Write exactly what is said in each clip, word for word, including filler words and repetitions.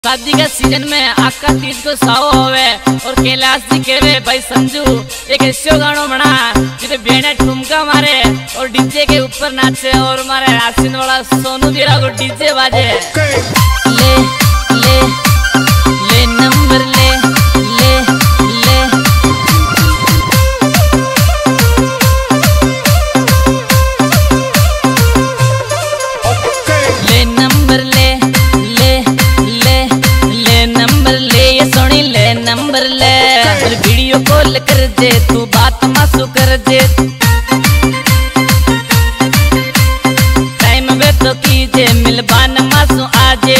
शादी के सीजन में आका तीज को साओ होवे और कैलाश जी कहवे भाई संजू एक ऐसा गाना बना जिसे बेने ठुमका मारे और डीजे के ऊपर नाचे और हमारे आसिन वाला सोनू बीरा को डीजे बाजे। ले ले ले नंबर ले ले ले ले नंबर ले नंबर ले और वीडियो कॉल कर दे तू बात मासू कर दे टाइम वे तो कीजे मिलबान मासू आजे।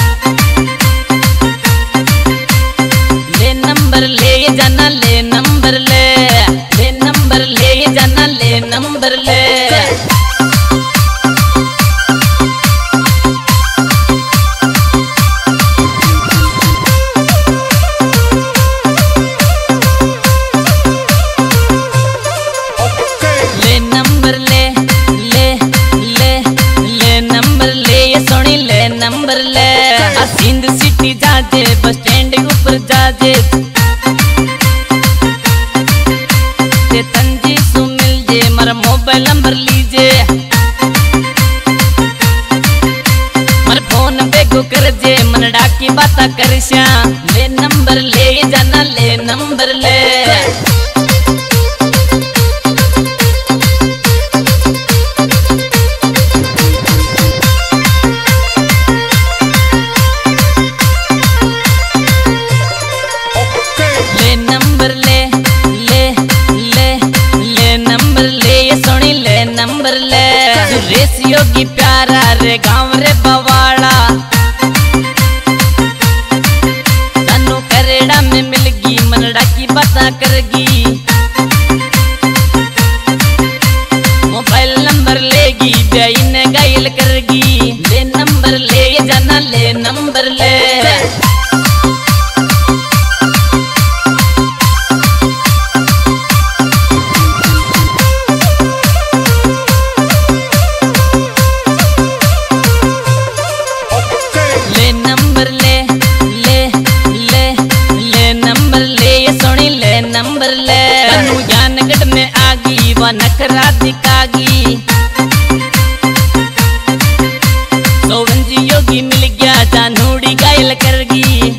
ले नंबर ले जाना ले नंबर ले ले नंबर ले जाना ले नंबर ले नंबर ले सिंध सिटी जाजे बस स्टैंड ऊपर जाजे ते तंजी सु मिल जे मारा मोबाइल नंबर लीजे मारा फोन बेगो कर जे मन डाकी बाता कर श्या। ले नंबर ले जाना ले नंबर ले नंबर ले सुरेश योगी प्यारा रे गाँव रे बवाड़ा तनु करेड़ा में मिलगी मनड़ा की बता करगी मोबाइल नंबर लेगी बेइन गायल करगी। ले नंबर ले जाना ले नंबर ले नंबर ले तनु ज्ञानगढ़ में आगी व नखरा दिखागी सोवंजी योगी मिल गया जानूड़ी गायल करगी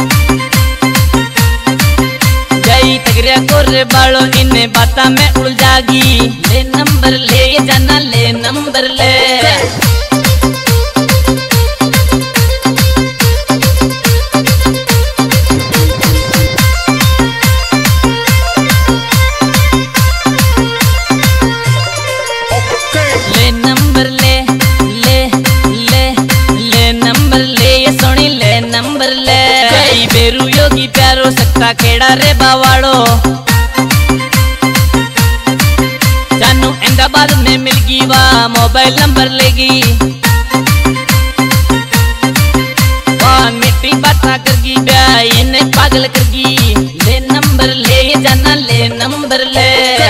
गई तगरिया कोरे बालो इन्हें बाता में उलझागी। ले नंबर ले जाना ले नंबर ले नंबर ले कई बेरू योगी प्यारो सकता केड़ा रे बावाड़ो जानू अहमदाबाद में मिलगी वा मोबाइल नंबर लेगी वाह मिट्टी बाता करगी ब्याइन पागल करगी। ले नंबर ले जाना ले नंबर ले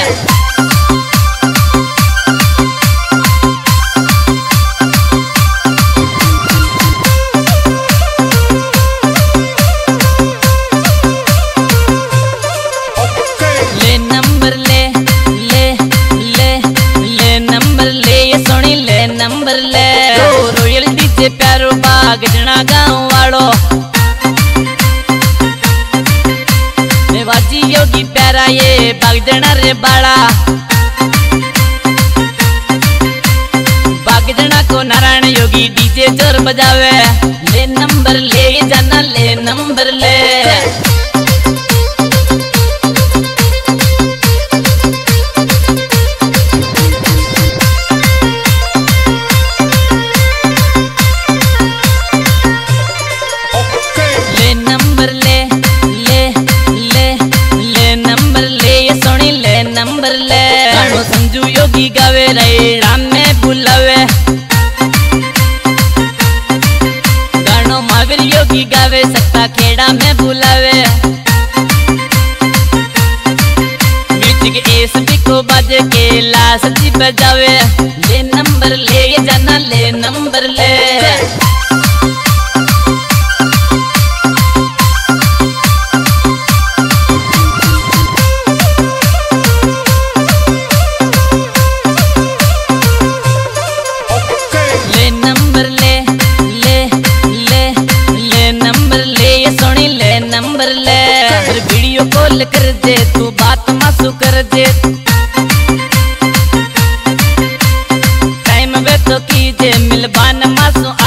नंबर ले रोयल डीजे प्यारो बाग जना गाँव वालो मेवाजी योगी प्यारा ये बाग जना रे बाड़ा बाग जना को नारायण योगी डीजे जोर बजावे। ले नंबर ले जाना ले नंबर ले नंबर ले गानो संजू योगी गावे रे राम में बुलावे गानो महावीर योगी गावे सकता खेड़ा में बुलावे म्यूजिक एस पी को बाजे के लाश जी बजावे। ले नंबर ले जाना ले नंबर ले कॉल कर जे तू बात मासू कर जे टाइम वे तो कीजे मिलबान मासू